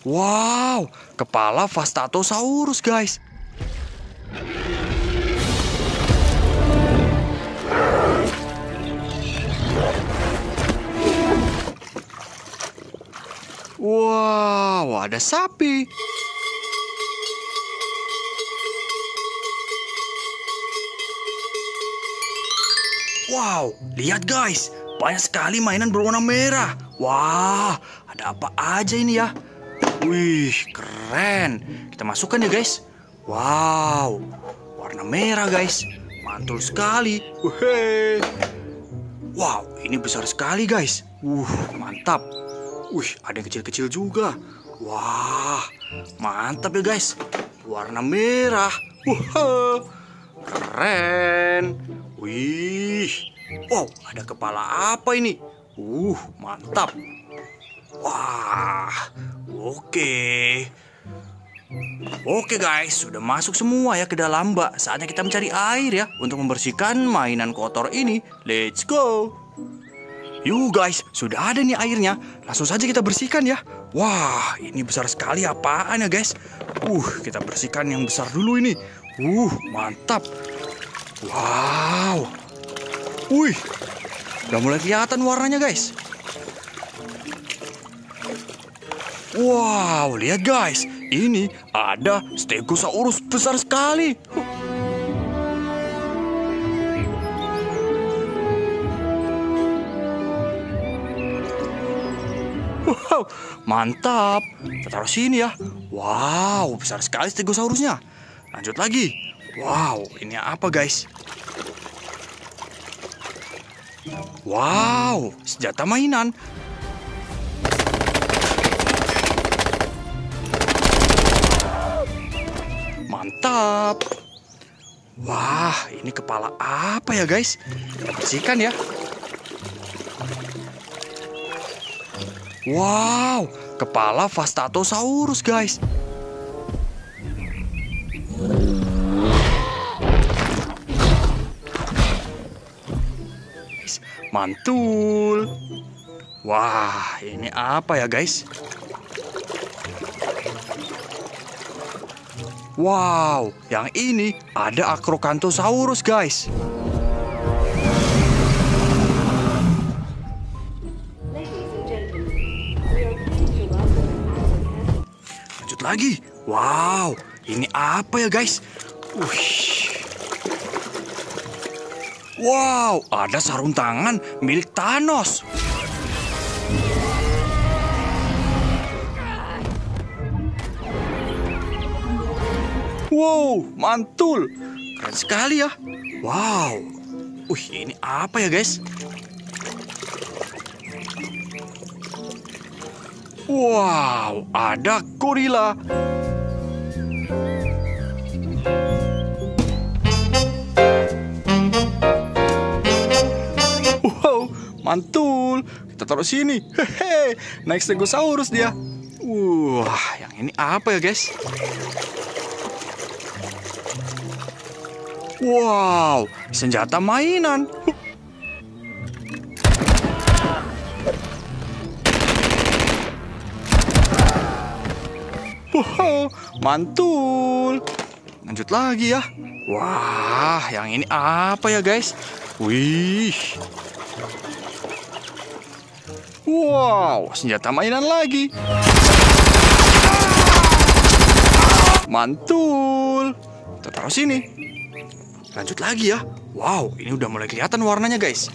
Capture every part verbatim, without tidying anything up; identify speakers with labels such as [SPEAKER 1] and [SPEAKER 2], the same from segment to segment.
[SPEAKER 1] Wow, kepala Vastatosaurus, guys. Wow, ada sapi. Wow, lihat guys, banyak sekali mainan berwarna merah. Wah, ada apa aja ini ya? Wih, keren. Kita masukkan ya guys. Wow, warna merah guys. Mantul sekali. Wih. Wow, ini besar sekali guys. Uh, mantap. Wih, ada yang kecil-kecil juga. Wah, mantap ya guys. Warna merah. Wah, keren. Wih, wow, ada kepala apa ini? Uh, mantap. Wah, oke. Oke guys, sudah masuk semua ya ke dalam bak. Saatnya kita mencari air ya untuk membersihkan mainan kotor ini. Let's go. Yuk guys, sudah ada nih airnya. Langsung saja kita bersihkan ya. Wah, ini besar sekali apaan ya guys? Uh, kita bersihkan yang besar dulu ini. Uh, mantap. Wow. Wih, udah mulai kelihatan warnanya guys. Wow, lihat guys. Ini ada Stegosaurus besar sekali. Wow, mantap. Kita taruh sini ya. Wow, besar sekali Stegosaurusnya. Lanjut lagi. Wow, ini apa guys? Wow, senjata mainan. Mantap. Wah, ini kepala apa ya guys? Kita bersihkan ya. Wow, kepala Vastatosaurus guys. Mantul. Wah, ini apa ya guys? Wow, yang ini ada Acrocanthosaurus guys. Lanjut lagi. Wow, ini apa ya guys? Wih. Wow, ada sarung tangan milik Thanos. Wow, mantul. Keren sekali ya. Wow. Wih, ini apa ya guys? Wow, ada gorila. Wow, mantul. Kita taruh sini. Hehe, naik Stegosaurus dia. Wah, yang ini apa ya guys? Wow, senjata mainan. Wow, mantul. Lanjut lagi ya. Wah, yang ini apa ya guys? Wih. Wow, senjata mainan lagi. Mantul. Kita taruh sini. Lanjut lagi ya. Wow, ini udah mulai kelihatan warnanya guys.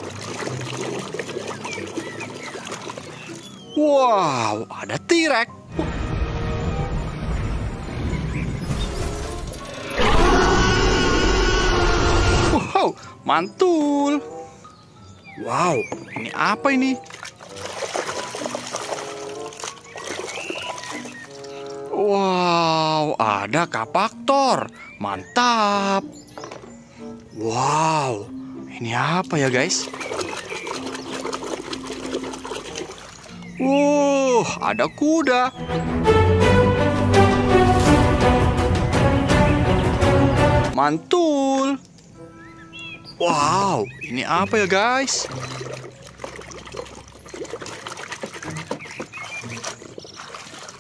[SPEAKER 1] Wow, ada T-Rex. Wow, mantul. Wow, ini apa ini? Wow, ada Kapaktor. Mantap. Wow, ini apa ya guys? Wow, ada kuda. Mantul. Wow, ini apa ya guys?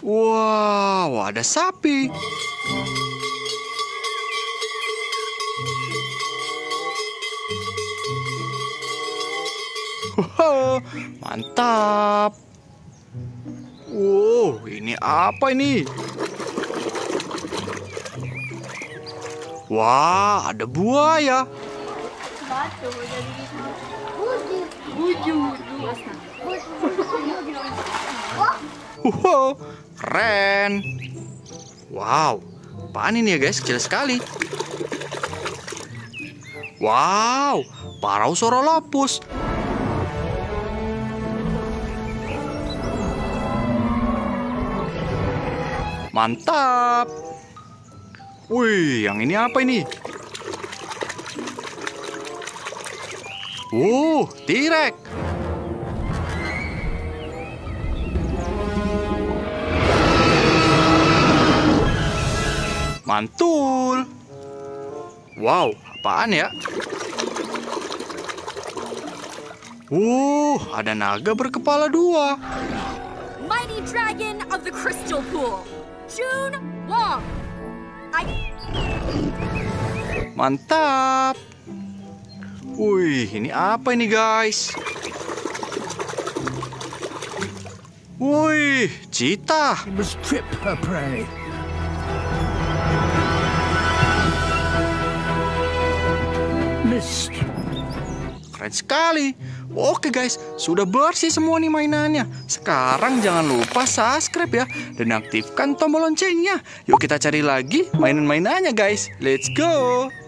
[SPEAKER 1] Wow, ada sapi. Wow, mantap. Wow, ini apa ini? Wah, ada buaya. Wow, keren. Wow, apaan ini ya guys? Kecil sekali. Wow, Parasaurolophus. Mantap. Wih, yang ini apa ini? Uh, T-Rex. Mantul. Wow, apaan ya? Uh, ada naga berkepala dua.
[SPEAKER 2] Mighty Dragon of the Crystal Pool, June Wong. I...
[SPEAKER 1] Mantap. Wih, ini apa ini guys? Wih, cheetah.
[SPEAKER 3] Must trip her prey. Missed.
[SPEAKER 1] Keren sekali. Oke guys, sudah bersih semua nih mainannya. Sekarang jangan lupa subscribe ya dan aktifkan tombol loncengnya. Yuk kita cari lagi mainan-mainannya guys. Let's go.